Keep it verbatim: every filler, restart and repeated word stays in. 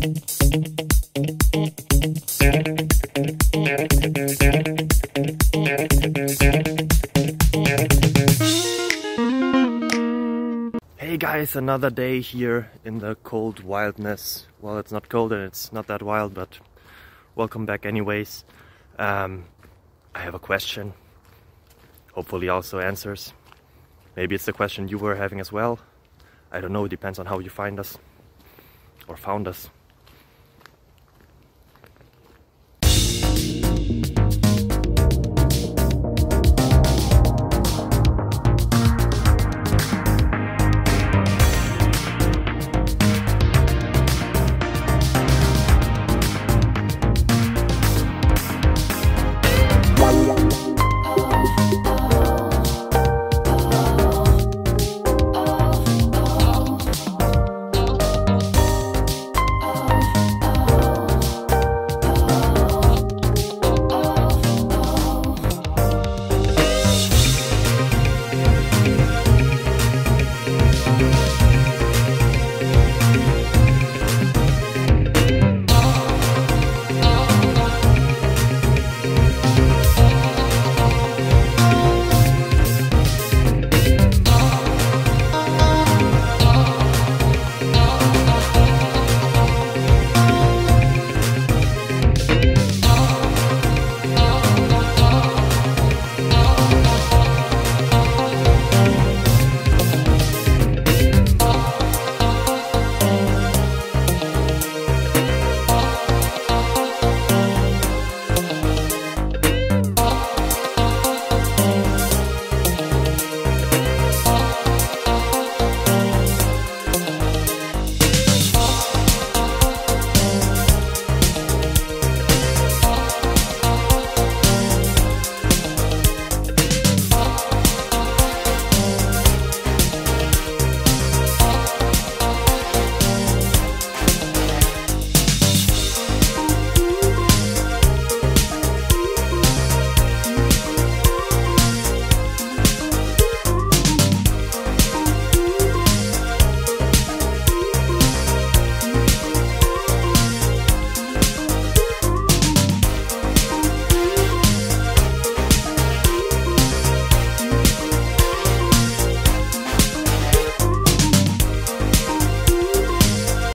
Hey guys, another day here in the cold wildness. Well, it's not cold and it's not that wild, but welcome back anyways. Um, I have a question, hopefully also answers. Maybe it's the question you were having as well. I don't know, it depends on how you find us or found us.